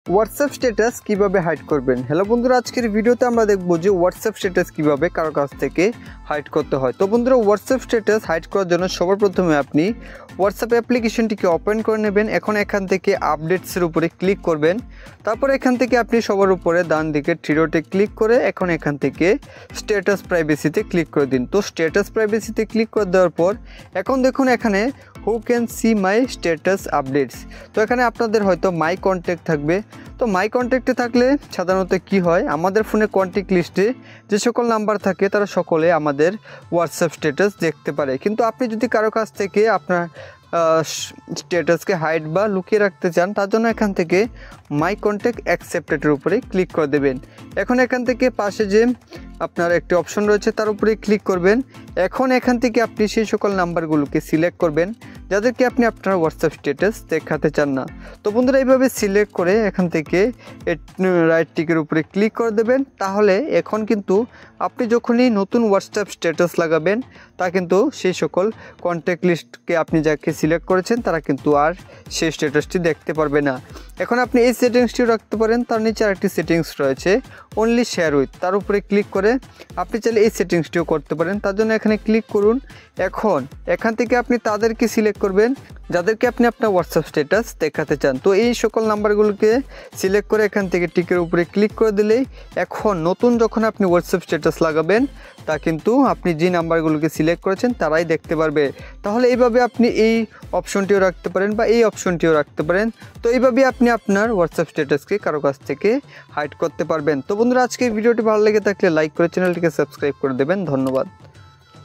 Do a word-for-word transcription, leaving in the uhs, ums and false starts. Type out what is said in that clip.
WhatsApp status কিভাবে hide করবেন। Hello বন্ধুরা, আজকের ভিডিওতে আমরা দেখব যে হোয়াটসঅ্যাপ স্ট্যাটাস কিভাবে কারো কাছ থেকে হাইড করতে হয়। তো বন্ধুরা, হোয়াটসঅ্যাপ স্ট্যাটাস হাইড করার জন্য সবার প্রথমে আপনি হোয়াটসঅ্যাপ অ্যাপ্লিকেশনটিকে ওপেন করে নেবেন। এখন এখান থেকে আপডেটসের উপরে ক্লিক করবেন। তারপর এখান থেকে আপনি সবার উপরে ডান দিকে থ্রি ডটে ক্লিক করে এখন এখান থেকে স্ট্যাটাস প্রাইভেসিতে ক্লিক করে দিন। তো স্ট্যাটাস প্রাইভেসিতে ক্লিক করে দেওয়ার পর এখন দেখুন এখানে who can see my status updates. তো এখানে আপনাদের হয়তো মাই কন্ট্যাক্ট থাকবে। তো মাই কন্ট্যাক্টে থাকলে সাধারণত কি হয়, আমাদের ফোনে কন্ট্যাক্ট লিস্টে যে সকল নাম্বার থাকে তারা সকলে আমাদের হোয়াটসঅ্যাপ স্ট্যাটাস দেখতে পারে। কিন্তু আপনি যদি কারো কাছ থেকে আপনার স্ট্যাটাসকে হাইড বা লুকিয়ে রাখতে চান, তার জন্য এখান থেকে মাই কন্ট্যাক্ট অ্যাকসেপ্টেডের উপরে ক্লিক করে দেবেন। এখন এখান থেকে পাশে যে আপনার একটি অপশন রয়েছে তার উপরে ক্লিক করবেন। এখন এখান থেকে আপনি সেই সকল নাম্বারগুলোকে সিলেক্ট করবেন যাদেরকে আপনি আপনার হোয়াটসঅ্যাপ স্ট্যাটাস দেখাতে চান না। তো বন্ধুরা, এইভাবে সিলেক্ট করে এখান থেকে রাইট টিকের উপরে ক্লিক করে দেবেন। তাহলে এখন কিন্তু আপনি যখনই নতুন হোয়াটসঅ্যাপ স্ট্যাটাস লাগাবেন তা কিন্তু সেই সকল কন্ট্যাক্ট লিস্টকে আপনি যাকে সিলেক্ট করেছেন তারা কিন্তু আর সেই স্ট্যাটাসটি দেখতে পারবে না। এখন আপনি এই সেটিংসটিও রাখতে পারেন। তার নিচে আরেকটি সেটিংস রয়েছে অনলি শেয়ার উইথ, তার উপরে ক্লিক করে আপনি চাইলে এই সেটিংসটিও করতে পারেন। তার জন্য এখানে ক্লিক করুন। এখন এখান থেকে আপনি তাদেরকে সিলেক্ট করবেন যাদেরকে আপনি আপনার হোয়াটসঅ্যাপ স্ট্যাটাস দেখাতে চান। তো এই সকল নাম্বারগুলোকে সিলেক্ট করে এখান থেকে টিকের উপরে ক্লিক করে দিলেই এখন নতুন যখন আপনি হোয়াটসঅ্যাপ স্ট্যাটাস লাগাবেন তা কিন্তু আপনি যে নাম্বারগুলোকে সিলেক্ট করেছেন তারাই দেখতে পারবে। তাহলে এইভাবে আপনি এই অপশনটিও রাখতে পারেন বা এই অপশনটিও রাখতে পারেন। তো এইভাবে আপনি আপনার হোয়াটসঅ্যাপ স্ট্যাটাসকে কারো কাছ থেকে হাইড করতে পারবেন। তো বন্ধুরা, আজকে এই ভিডিওটি ভালো লেগে থাকলে লাইক করে চ্যানেলটিকে সাবস্ক্রাইব করে দেবেন। ধন্যবাদ।